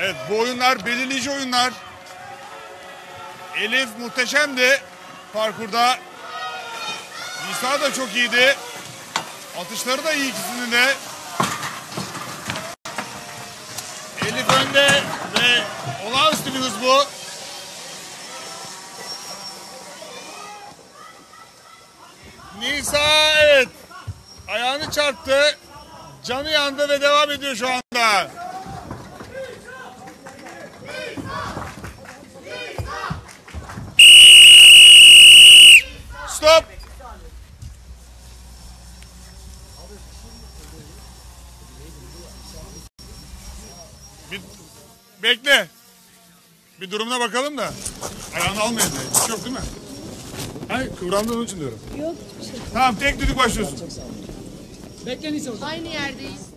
Evet, bu oyunlar belirleyici oyunlar. Elif muhteşemdi parkurda. Nisa da çok iyiydi. Atışları da iyi ikisinin de. Elif önde ve olağanüstü bir hız bu. Nisa evet. Ayağını çarptı. Canı yandı ve devam ediyor şu anda. Stop. Bir bekle. Bir durumuna bakalım da. Ayağını almayın diye. Hiç yok değil mi? Hayır, kıvrandığın onun için diyorum. Yok bir şey. Tamam, tek düdük başlıyorsun. Aynı yerdeyiz.